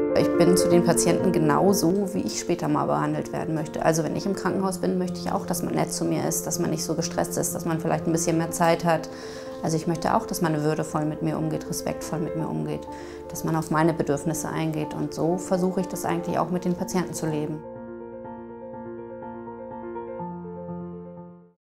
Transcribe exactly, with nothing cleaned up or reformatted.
Ich bin zu den Patienten genauso, wie ich später mal behandelt werden möchte. Also wenn ich im Krankenhaus bin, möchte ich auch, dass man nett zu mir ist, dass man nicht so gestresst ist, dass man vielleicht ein bisschen mehr Zeit hat. Also ich möchte auch, dass man würdevoll mit mir umgeht, respektvoll mit mir umgeht, dass man auf meine Bedürfnisse eingeht. Und so versuche ich das eigentlich auch mit den Patienten zu leben.